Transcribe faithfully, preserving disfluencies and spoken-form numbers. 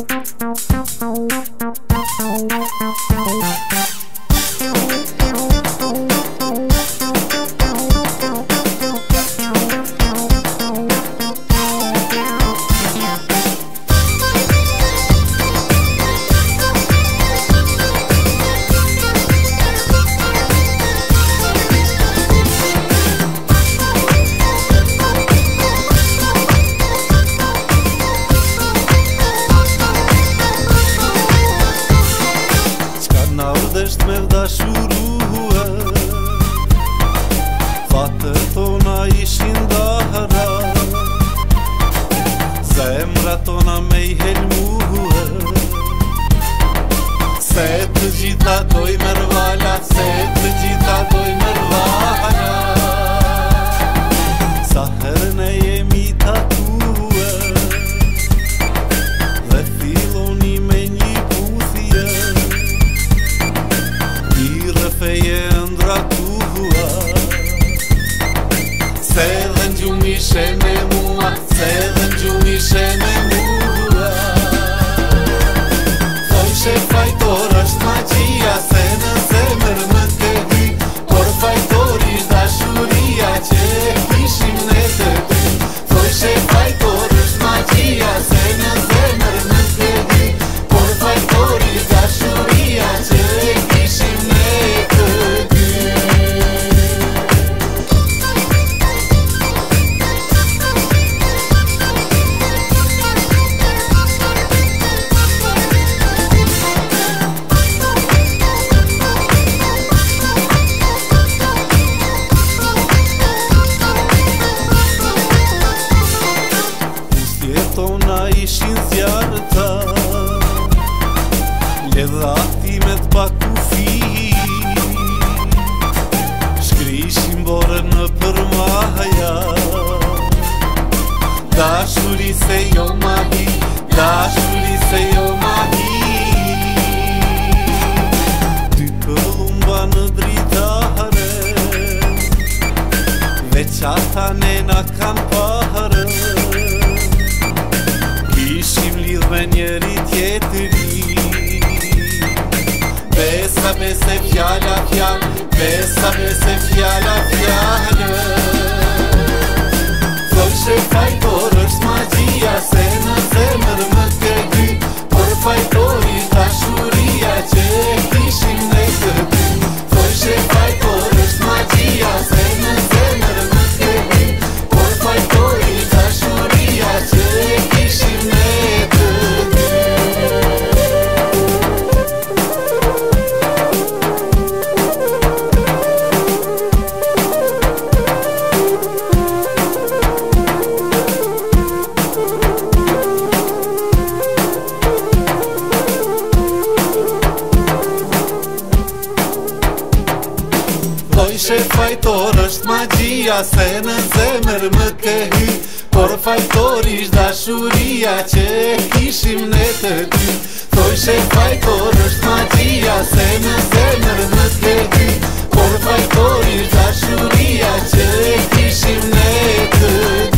Me vdashurua, fatët tona ishin dahra, zemra tona me I helmua, se të gjitha doj mërvala, se të gjitha doj mërvala. Sa herën e jemi tatua, dhe filloni me një puthje, feje ndra tua, se dhe n'gjumishe me mua, se dhe n'gjumishe me mua. Thojshe fajtor është magjia, se në zemër më të hy, por fajtor ish dashuria që e kishim ne të dy. Thojshe fajtor është magjia, se në zemër më të hy, por fajtor ish dashuria që e kishim ne të dy. Tona ishin thjarëta, ledhatimet pa kufi, shkrishim borën në përmaja, dashuri se jo mahi, dashuri se jo mahi. Dy këllumba në dritare, veç ata nena kanë pare, kishim lidh me njeri tjetëri. Besa bese fjalla fjallë, besa bese fjalla fjallë. Thojshe fajtor është magjia, se në zemër më të hy, por fajtor ish dashuria që e kishim ne të dy. Thojshe fajtor është magjia, se në zemër më të hy, por fajtor ish dashuria që e kishim ne të dy. Thojshe fajtor është magjia, se në zemër më ke hy, por fajtor ish dashuria që e kishim ne të dy. Thojshe fajtor është magjia, se në zemër më ke hy, por fajtor ish dashuria që e kishim ne të dy.